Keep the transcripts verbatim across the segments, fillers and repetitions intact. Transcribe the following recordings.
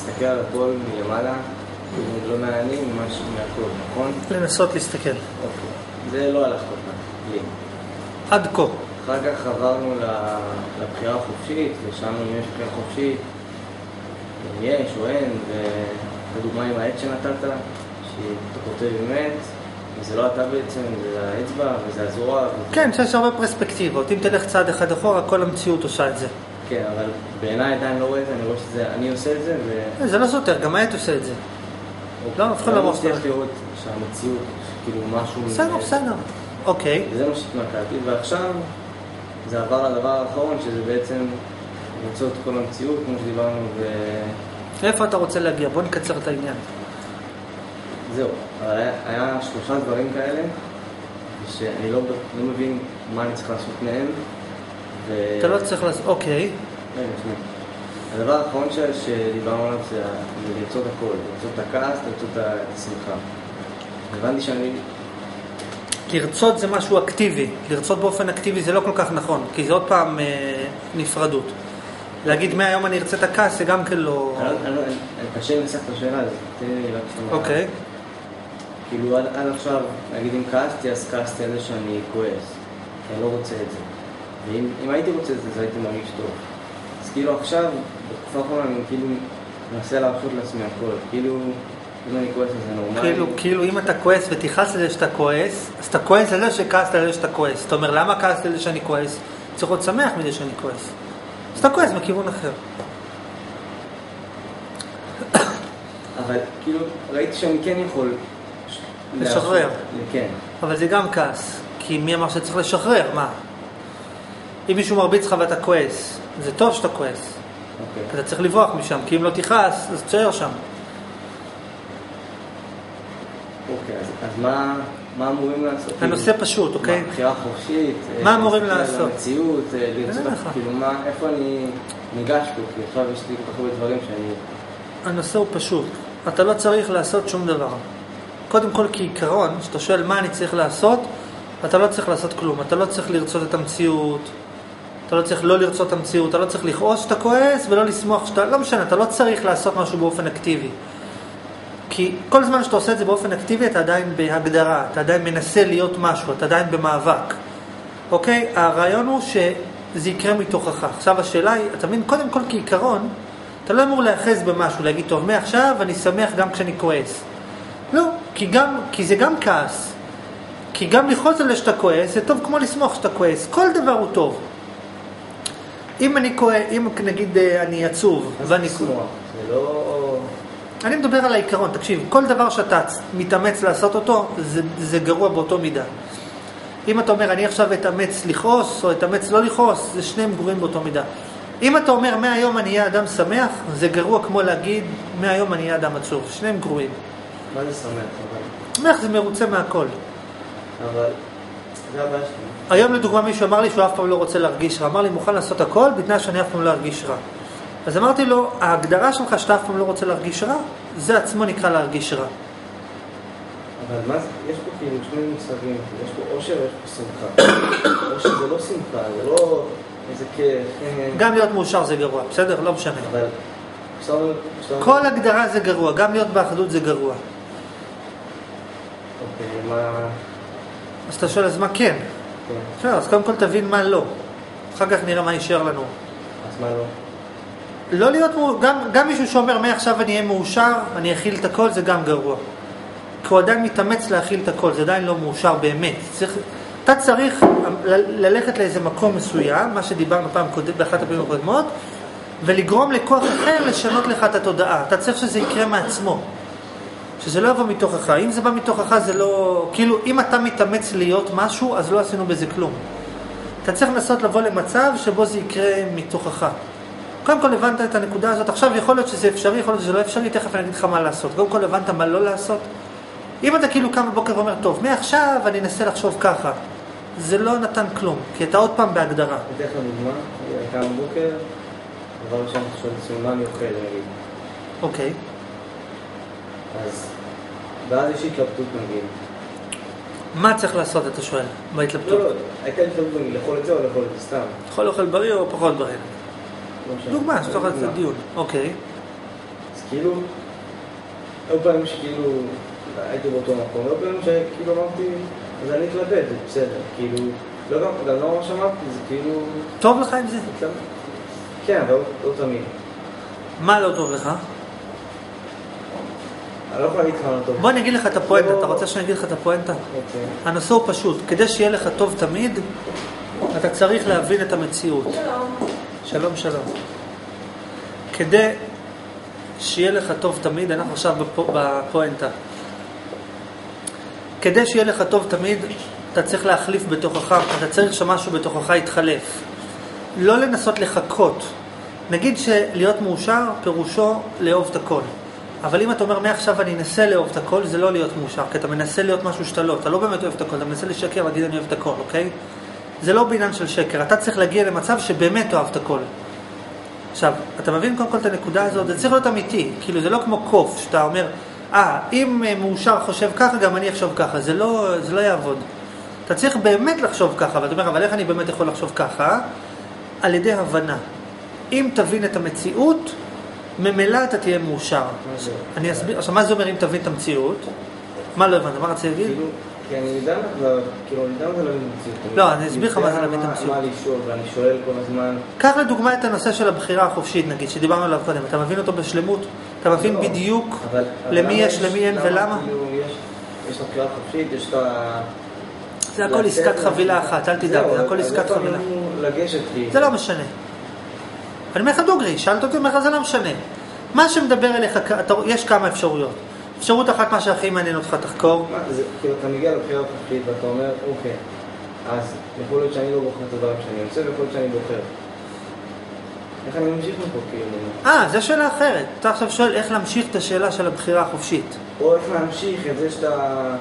להסתכל על הכל מלמעלה, לא מעניינים ממש מהכל, נכון? לנסות להסתכל. אוקיי. זה לא הלך כל כך, לי. עד כה. אחר כך עברנו לבחירה החופשית, ושאלנו אם יש בחירה חופשית, אם יש או אין, ובדוגמה עם העט שנתת, שאתה כותב עם עט, וזה לא אתה בעצם, זה האצבע, וזה הזרוע. כן, שיש הרבה פרספקטיבות. אם תלך צעד אחד אחורה, כל המציאות עושה את זה. כן, אבל בעיניי עדיין לא רואה את זה, אני רואה שזה, אני עושה את זה, ו... זה לא סותר, גם העט עושה את זה. לא, אף אחד לא מראה. אני מבטיח לראות שהמציאות, כאילו משהו... בסדר, בסדר. אוקיי. וזה מה שהתמקדתי, ועכשיו זה עבר לדבר האחרון, שזה בעצם למצוא את כל המציאות, כמו שדיברנו, ו... איפה אתה רוצה להגיע? בוא נקצר את העניין. זהו, אבל היה, היה שלושה דברים כאלה, שאני לא, לא מבין מה אני צריך לעשות מהם, ו... אתה לא צריך לעשות, אוקיי. רגע, שנייה. הדבר האחרון ש... שדיברנו עליו זה לרצות הכל, לרצות את הכעס, לרצות את השמחה. הבנתי שאני... לרצות זה משהו אקטיבי. לרצות באופן אקטיבי זה לא כל כך נכון, כי זה עוד פעם אה, נפרדות. להגיד מהיום אני ארצה את הכעס זה גם כן לא... אני קשה לנסח את השאלה הזאת, תן לי רק שתמר. אוקיי. כאילו עד עכשיו, נגיד אם כעסתי, אז כעסתי על זה שאני כועס, כי אני לא רוצה את זה. ואם הייתי רוצה את זה, אז הייתי מרגיש טוב. אז כאילו עכשיו, בתקופה האחרונה אני כאילו מנסה להרשות לעצמי הכל, כאילו אם אני כועס אז זה נורמלי. כאילו, כאילו אם אתה כועס ותיחס לזה שאתה כועס, אז אתה כועס על זה שכעסת על זה שאתה כועס. אתה אומר, למה כעסת על זה שאני כועס? צריך להיות שמח מזה שאני כועס. אז אתה כועס מכיוון אחר. אבל כאילו ראיתי שאני כן יכול לשחרר. כן. אבל זה גם כעס, כי מי אמר שצריך לשחרר? מה? אם מישהו מרביץ לך ואתה כועס, זה טוב שאתה כועס. אוקיי. אתה צריך לברוח משם, כי אם לא תיחס, אז תשאר שם. אוקיי, אז, אז מה, מה אמורים לעשות? הנושא פשוט, אוקיי? מה, בחירה חופשית? מה אמורים לעשות? המציאות, לרצות, כאילו מה, איפה אני ניגש פה? כי עכשיו יש לי כל כך הרבה דברים שאני... הנושא הוא פשוט. אתה לא צריך לעשות שום דבר. קודם כל כעיקרון, שאתה שואל מה אני צריך לעשות, אתה לא צריך לעשות כלום. אתה לא צריך לרצות את המציאות. אתה לא צריך לא לרצות את המציאות. אתה לא צריך לכעוס שאתה כועס ולא לשמוח שאתה... לא משנה, אתה לא צריך לעשות משהו באופן אקטיבי. כי כל זמן שאתה עושה את זה באופן אקטיבי, אתה עדיין בהגדרה, אתה עדיין מנסה להיות משהו, אתה עדיין במאבק. אוקיי? הרעיון הוא שזה יקרה מתוכך. עכשיו השאלה היא, אתה מבין, קודם כל כעיקרון, אתה לא אמור להאחז במשהו, להגיד, טוב, מעכשיו אני שמח גם כשאני כועס. לא, כי, גם, כי זה גם כעס. כי גם לכעוס על שאתה כועס, זה טוב כמו לשמוח שאתה כועס. כל דבר הוא טוב. אם אני כועס, אם נגיד אני עצוב, ואני כועס... זה לא... אני מדבר על העיקרון, תקשיב, כל דבר שאתה מתאמץ לעשות אותו, זה, זה גרוע באותו מידה. אם אתה אומר, אני עכשיו אתאמץ לכעוס, או אתאמץ לא לכעוס, זה שניהם גרועים באותו מידה. אם אתה אומר, מהיום אני אהיה אדם שמח, זה גרוע כמו להגיד, מהיום אני אהיה אדם עצוב. שניהם גרועים. מה זה שמח? שמח זה מרוצה מהכל. אבל זה הבעיה שלי. היום לדוגמה מישהו אמר לי שהוא אף פעם לא רוצה להרגיש רע. אמר לי, מוכן לעשות הכל, בתנאי שאני אף פעם לא ארגיש רע. אז אמרתי לו, ההגדרה שלך שאתה אף פעם לא רוצה להרגיש רע, זה עצמו נקרא להרגיש רע. אבל מה זה? יש פה כאילו שני מושגים, יש פה אושר ויש פה שמחה. אושר זה לא שמחה, זה לא איזה כיף. גם להיות מאושר זה גרוע, בסדר? לא משנה. אבל... כל הגדרה זה גרוע, גם להיות באחדות זה גרוע. אוקיי, מה... אז אתה שואל, אז מה כן? כן. אז קודם כל תבין מה לא. אחר כך נראה מה יישאר לנו. אז מה לא? לא להיות, גם, גם מישהו שאומר, מעכשיו אני אהיה מאושר, אני אכיל את הכל, זה גם גרוע. כי הוא עדיין מתאמץ להכיל את הכל, זה עדיין לא מאושר באמת. צריך, אתה צריך ל- ללכת לאיזה מקום מסוים, מה שדיברנו פעם קודם, באחת הפעמים הקודמות, ולגרום לכוח אחר לשנות לך את התודעה. אתה צריך שזה יקרה מעצמו. שזה לא יבוא מתוכך. אם זה בא מתוכך, זה לא... כאילו, אם אתה מתאמץ להיות משהו, אז לא עשינו בזה כלום. אתה צריך לנסות לבוא למצב שבו זה יקרה מתוכך. קודם כל הבנת את הנקודה הזאת, עכשיו יכול להיות שזה אפשרי, יכול להיות שזה לא אפשרי, תכף אני אגיד לך מה לעשות. קודם כל הבנת מה לא לעשות. אם אתה כאילו קם בבוקר ואומר, טוב, מעכשיו אני אנסה לחשוב ככה, זה לא נתן כלום, כי אתה עוד פעם בהגדרה. אני אתן לך דוגמה, אני קם בבוקר, דבר ראשון חשוב לעצמי, מה אני אוכל, נגיד. אוקיי. אז, ואז יש התלבטות נגיד. מה צריך לעשות, אתה שואל, בהתלבטות? לא, לא, הייתה התלבטות נגיד, לאכול את זה או לאכול את זה סתם. יכול לאכול בריא או פחות בריא? דוגמה, שתוך את הדיון. אוקיי. אז כאילו, היו פעמים שכאילו, הייתי באותו מקום, היו פעמים שכאילו אמרתי, אז אני אתלבט, זה בסדר, כאילו, לא גם, גם לא מה שאמרתי, זה כאילו... טוב לך עם זה? כן, אבל לא תמיד. מה לא טוב לך? אני לא יכול להגיד לך מה לא טוב. בוא אני אגיד לך את הפואנטה, אתה רוצה שאני אגיד לך את הפואנטה? אוקיי. הנושא הוא פשוט, כדי שיהיה לך טוב תמיד, אתה צריך להבין את המציאות. שלום. שלום, שלום. כדי שיהיה לך טוב תמיד, אנחנו עכשיו בפואנטה. כדי שיהיה לך טוב תמיד, אתה צריך להחליף בתוכך, אתה צריך שמשהו בתוכך יתחלף. לא לנסות לחכות. נגיד שלהיות מאושר פירושו לאהוב את הכל. אבל אם אתה אומר מעכשיו אני אנסה לאהוב את הכל, זה לא להיות מאושר, כי אתה מנסה להיות משהו שאתה לא, אתה לא באמת אוהב את הכל, אתה מנסה לשקר ולהגיד אני אוהב את הכל, אוקיי? זה לא בעניין של שקר, אתה צריך להגיע למצב שבאמת אוהב את הכל. עכשיו, אתה מבין קודם כל את הנקודה הזאת, זה צריך להיות אמיתי, כאילו זה לא כמו קוף, שאתה אומר, אה, אם מאושר חושב ככה, גם אני אחשוב ככה, זה לא, זה לא יעבוד. אתה צריך באמת לחשוב ככה, ואתה אומר, אבל איך אני באמת יכול לחשוב ככה? על ידי הבנה. אם תבין את המציאות, ממילא אתה תהיה מאושר. אני אסביר, עכשיו מה זה אומר אם תבין את המציאות? מה לא הבנת? מה רציתי להגיד? כאילו, כי אני יודע כאילו, אני יודע מה זה להבין את המציאות. לא, אני אסביר לך מה זה להבין את המציאות. מה לשאול, ואני שואל כל הזמן. קח לדוגמה את הנושא של הבחירה החופשית, נגיד, שדיברנו עליו קודם. אתה מבין אותו בשלמות? אתה מבין בדיוק למי יש, למי אין ולמה? יש לך בחירה חופשית, יש לך... זה הכל עסקת חבילה אחת, אל תדאג, זה הכל עסקת חבילה. זה לא משנה. אני אומר לך דוגרי, שאלת אותי, אומר לך זה לא משנה. מה שמדבר אליך, יש כמה אפשרויות. אפשרות אחת, מה שהכי מעניין אותך, תחקור. כאילו, אתה מגיע לבחירה חופשית ואתה אומר, אוקיי, אז יכול להיות שאני לא בוחר את הדברים שאני עושה, ויכול להיות שאני בוחר. איך אני ממשיך מפה, כאילו? אה, זו שאלה אחרת. אתה עכשיו שואל איך להמשיך את השאלה של הבחירה החופשית. או איך להמשיך את זה שאתה...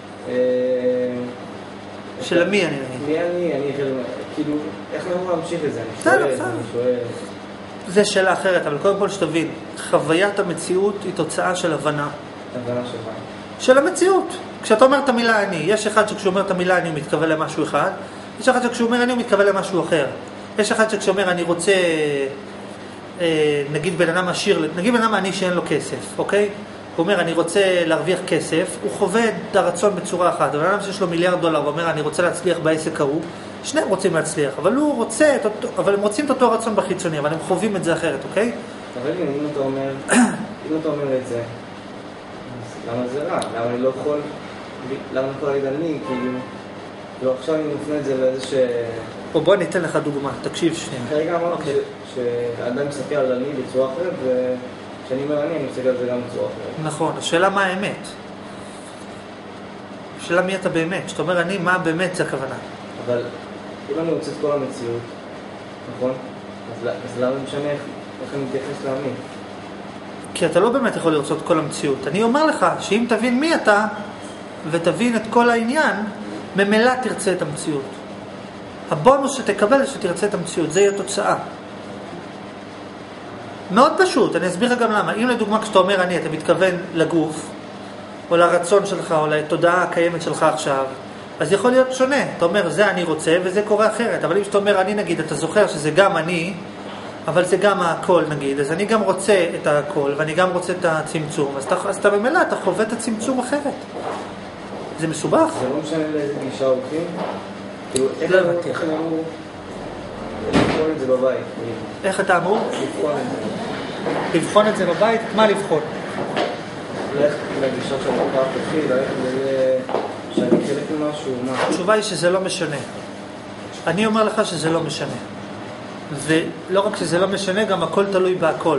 של מי אני נגיד? מי אני? אני כאילו, איך אני יכול להמשיך את זה? אני שואל, אני שואל... זה שאלה אחרת, אבל קודם כל שתבין, חוויית המציאות היא תוצאה של הבנה. הבנה של מה? של המציאות. כשאתה אומר את המילה אני, יש אחד שכשהוא אומר את המילה אני הוא מתכוון למשהו אחד, יש אחד שכשהוא אומר אני הוא מתכוון למשהו אחר. יש אחד שכשהוא אומר אני רוצה, אה, נגיד בן אדם עשיר, נגיד בן אדם עני שאין לו כסף, אוקיי? הוא אומר אני רוצה להרוויח כסף, הוא חווה את הרצון בצורה אחת. בן אדם שיש לו מיליארד דולר ואומר אני רוצה להצליח בעסק ההוא, שניהם רוצים להצליח, אבל הוא רוצה, אבל הם רוצים את אותו רצון בחיצוני, אבל הם חווים את זה אחרת, אוקיי? אבל אם אתה אומר, אם אתה אומר את זה, למה זה רע? למה אני לא יכול, למה אני יכול להגיד אני, כאילו, לא עכשיו אני מופנה את זה לאיזה ש... או בוא ניתן לך דוגמה, תקשיב שנייה. כרגע אמרתי שהאדם מסתכל על אני בצורה אחרת, וכשאני אומר אני, אני מסתכל על זה גם בצורה אחרת. נכון, השאלה מה האמת? השאלה מי אתה באמת? שאתה אומר אני, מה באמת זה הכוונה? אבל אם אני רוצה את כל המציאות, נכון? אז, אז למה משנה איך, איך אני מתייחס להאמין? כי אתה לא באמת יכול לרצות כל המציאות. אני אומר לך שאם תבין מי אתה ותבין את כל העניין, ממילא תרצה את המציאות. הבונוס שתקבל זה שתרצה את המציאות, זה יהיה תוצאה. מאוד פשוט, אני אסביר לך גם למה. אם לדוגמה כשאתה אומר אני, אתה מתכוון לגוף, או לרצון שלך, או לתודעה הקיימת שלך עכשיו, אז יכול להיות שונה. אתה אומר, זה אני רוצה, וזה קורה אחרת. אבל אם שאתה אומר, אני נגיד, אתה זוכר שזה גם אני, אבל זה גם הכל נגיד, אז אני גם רוצה את הכל, ואני גם רוצה את הצמצום. אז אתה, אז אתה במילא, אתה חווה את הצמצום אחרת. זה מסובך. זה לא משנה לאיזה גישה הולכים? כאילו, איך לא אני הבנתי. איך אני אמור לבחון את זה בבית? איך אתה אמור? לבחון את זה. לבחון את זה בבית? מה לבחון? ללכת לגישה של הבחרה תתחיל, ללכת לזה שאני חלק ממשהו, מה? התשובה היא שזה לא משנה. אני אומר לך שזה לא משנה. ולא רק שזה לא משנה, גם הכל תלוי בהכל.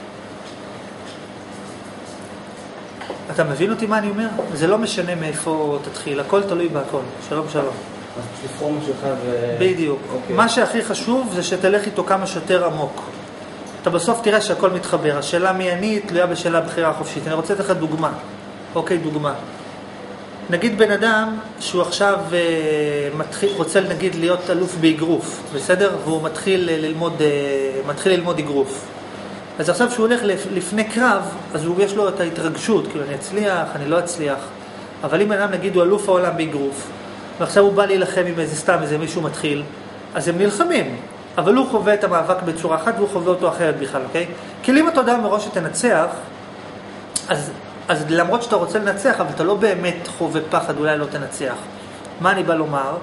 אתה מבין אותי מה אני אומר? זה לא משנה מאיפה תתחיל, הכל תלוי בהכל. שלום שלום. אז תבחור משהו אחד ו... בדיוק. אוקיי. מה שהכי חשוב זה שתלך איתו כמה שיותר עמוק. אתה בסוף תראה שהכל מתחבר. השאלה מי אני תלויה בשאלה הבחירה החופשית. אני רוצה לתת לך דוגמה. אוקיי, דוגמה. נגיד בן אדם שהוא עכשיו אה, מתחיל, רוצה נגיד להיות אלוף באגרוף, בסדר? והוא מתחיל ללמוד, אה, מתחיל ללמוד אגרוף. אז עכשיו שהוא הולך לפני קרב, אז הוא יש לו את ההתרגשות, כאילו אני אצליח, אני לא אצליח. אבל אם בן אדם נגיד הוא אלוף העולם באגרוף, ועכשיו הוא בא להילחם עם איזה סתם, איזה מישהו מתחיל, אז הם נלחמים. אבל הוא חווה את המאבק בצורה אחת והוא חווה אותו אחרת בכלל, אוקיי? כי אם אתה יודע מראש שתנצח, אז, אז למרות שאתה רוצה לנצח, אבל אתה לא באמת חווה פחד, אולי לא תנצח. מה אני בא לומר?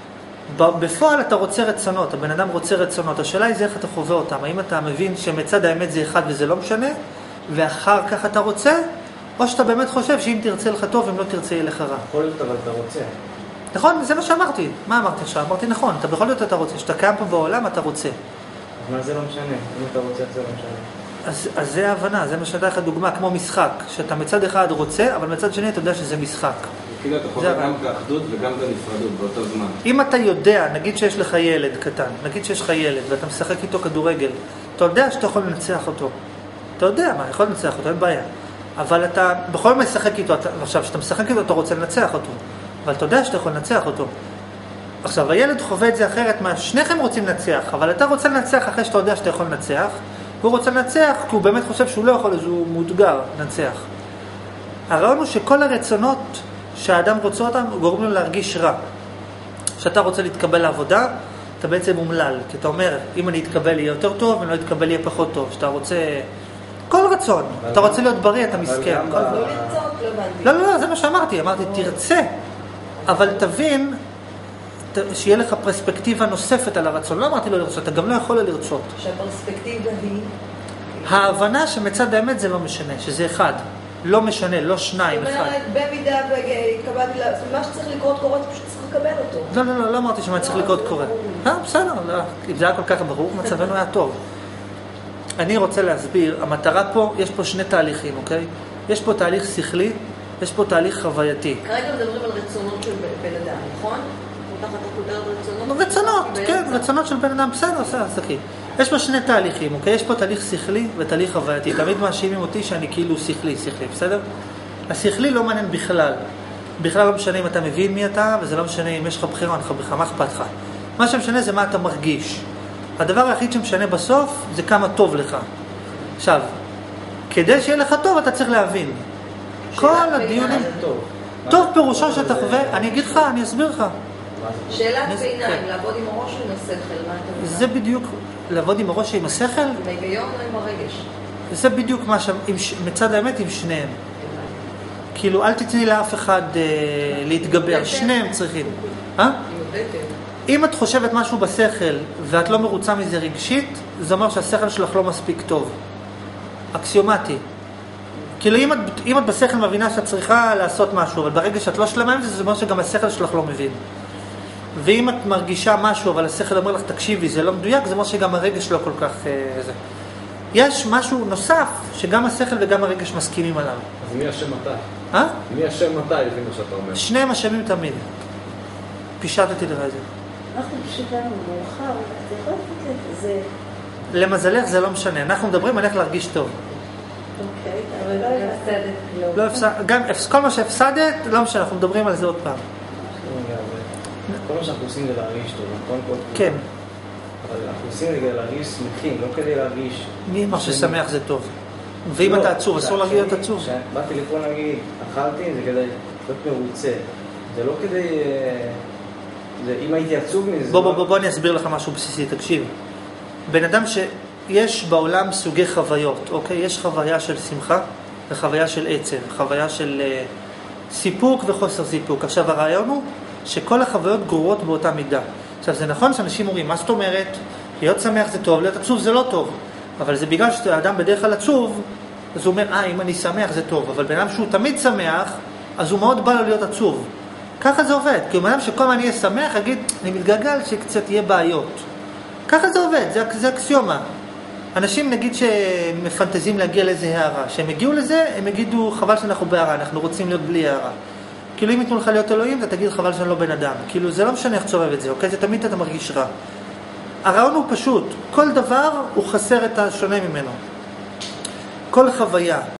בפועל אתה רוצה רצונות, הבן אדם רוצה רצונות. השאלה היא זה איך אתה חווה אותם. האם אתה מבין שמצד האמת זה אחד וזה לא משנה, ואחר כך אתה רוצה, או שאתה באמת חושב שאם תרצה לך טוב, אם לא תרצה יהיה לך רע. יכול להיות אבל אתה רוצה. נכון, זה מה שאמרתי. מה אמרתי עכשיו? אמרתי נכון, אתה בכל זאת אתה רוצה. שאתה קיים פה בעולם, אתה רוצה. אבל זה לא משנה. אם אתה רוצה, זה לא משנה. אז, אז זה ההבנה, זה מה שנתן לך דוגמה, כמו משחק, שאתה מצד אחד רוצה, אבל מצד שני אתה יודע שזה משחק. כאילו אתה חווה גם את האחדות וגם את הנפרדות באותו זמן. אם אתה יודע, נגיד שיש לך ילד קטן, נגיד שיש לך ילד ואתה משחק איתו כדורגל, אתה יודע שאתה יכול לנצח אותו. אתה יודע מה, יכול לנצח אותו, אין בעיה. אבל אתה בכל זאת משחק איתו, אתה, עכשיו שאתה משחק איתו אתה רוצה לנצח אותו, אבל אתה יודע שאתה יכול לנצח אותו. עכשיו הילד חווה את זה אחרת, מה שניכם רוצים לנצח, אבל אתה רוצה לנצח אחרי שאתה יודע שאתה יכול לנצח, והוא רוצה לנצח כי הוא באמת חושב שהוא לא יכול, אז הוא מותגר לנצח. הרעיון הוא שכל הרצונות שהאדם רוצה אותם גורמים לו להרגיש רע. כשאתה רוצה להתקבל לעבודה, אתה בעצם מומלל, כי אתה אומר, אם אני אתקבל יהיה יותר טוב, אם לא אתקבל יהיה פחות טוב. שאתה רוצה כל רצון, אתה רוצה להיות בריא, אתה מסכן. לא לרצות, לא הבנתי. לא, לא, לא, זה מה שאמרתי, אמרתי, תרצה, אבל תבין שיהיה לך פרספקטיבה נוספת על הרצון. לא אמרתי לא לרצות, אתה גם לא יכול לרצות. שהפרספקטיבה היא? ההבנה שמצד האמת זה לא משנה, שזה אחד. לא משנה, לא שניים, אחד. זאת אומרת, במידה והתקבלתי, מה שצריך לקרות קורות, פשוט צריך לקבל אותו. לא, לא, לא, לא אמרתי שמה צריך לקרות קורה. אה, בסדר, אם זה היה כל כך ברור, מצבנו היה טוב. אני רוצה להסביר, המטרה פה, יש פה שני תהליכים, אוקיי? יש פה תהליך שכלי, יש פה תהליך חווייתי. כרגע מדברים על רצונות של בן אדם, נכון? תחת הכותרת רצונות? רצונות, כן, רצונות של בן אדם, בסדר, בסדר, סכי. יש פה שני תהליכים, אוקיי? יש פה תהליך שכלי ותהליך חווייתי. תמיד מאשימים אותי שאני כאילו שכלי, שכלי, בסדר? השכלי לא מעניין בכלל. בכלל לא משנה אם אתה מבין מי אתה, וזה לא משנה אם יש לך בחירה, אין לך בחירה, מה אכפת לך? מה שמשנה זה מה אתה מרגיש. הדבר היחיד שמשנה בסוף זה כמה טוב לך. עכשיו, כדי שיהיה לך טוב אתה צריך להבין. כל הדיונים... טוב פירושו שאתה חווה, אני אגיד לך, אני אסביר לך. שאלת ביניים, לעבוד עם הראש או עם השכל, מה אתה אומר? זה בדיוק, לעבוד עם הראש עם השכל? עם ההיגיון או עם הרגש? זה בדיוק מה ש... מצד האמת עם שניהם. כאילו, אל תתני לאף אחד אה, להתגבר, שניהם צריכים. אה? אם את חושבת משהו בשכל ואת לא מרוצה מזה רגשית, זה אומר שהשכל שלך לא מספיק טוב. אקסיומטי. כאילו אם את, אם את בשכל מבינה שאת צריכה לעשות משהו, אבל ברגע שאת לא שלמה עם זה, זה אומר שגם השכל שלך לא מבין. ואם את מרגישה משהו, אבל השכל אומר לך, תקשיבי, זה לא מדויק, זה אומר שגם הרגש לא כל כך... אה, זה. יש משהו נוסף שגם השכל וגם הרגש מסכימים עליו. אז מי אשם מתי? אה? מי אשם מתי, לפי מה שאתה אומר? שניהם אשמים תמיד. פישטתי לך את זה. אנחנו פשוט לנו מאוחר, אתה יכול לתת זה... למזלך זה לא משנה, אנחנו מדברים על איך להרגיש טוב. אוקיי, אבל לא הפסדת כלום. לא הפסדת, גם כל מה שהפסדת, לא משנה, אנחנו מדברים על זה עוד פעם. כל מה שאנחנו עושים זה להרגיש טוב, נכון? כן. אבל אנחנו עושים זה כדי להרגיש שמחים, לא כדי להרגיש... מי אמר ששמח זה טוב? ואם אתה עצוב, אסור להגיד עצוב. באתי לפה להגיד, אכלתי, זה כדי להיות מרוצה. זה לא כדי... אם הייתי עצוב מזה... בוא, בוא, בוא, בוא אני אסביר לך משהו בסיסי, תקשיב. בן אדם שיש בעולם סוגי חוויות, אוקיי? יש חוויה של שמחה וחוויה של עצב, חוויה של uh, סיפוק וחוסר סיפוק. עכשיו הרעיון הוא שכל החוויות גרורות באותה מידה. עכשיו זה נכון שאנשים אומרים, מה זאת אומרת? להיות שמח זה טוב, להיות עצוב זה לא טוב. אבל זה בגלל שהאדם בדרך כלל עצוב, אז הוא אומר, אה, אם אני שמח זה טוב. אבל בן אדם שהוא תמיד שמח, אז הוא מאוד בא לו להיות עצוב. ככה זה עובד. כי בן אדם שכל מה אני אהיה שמח, אגיד, אני מתגלגל שקצת יהיה בעיות. ככה זה עובד, זה, זה אקסיומה. אנשים נגיד שמפנטזים להגיע לאיזה הערה. כשהם הגיעו לזה, הם יגידו, חבל שאנחנו בהערה, אנחנו רוצים להיות בלי הערה. כאילו אם יתנו לך להיות אלוהים, אתה תגיד חבל שאני לא בן אדם. כאילו זה לא משנה איך תסובב את זה, אוקיי? זה תמיד אתה מרגיש רע. הרעיון הוא פשוט, כל דבר הוא חסר את השונה ממנו. כל חוויה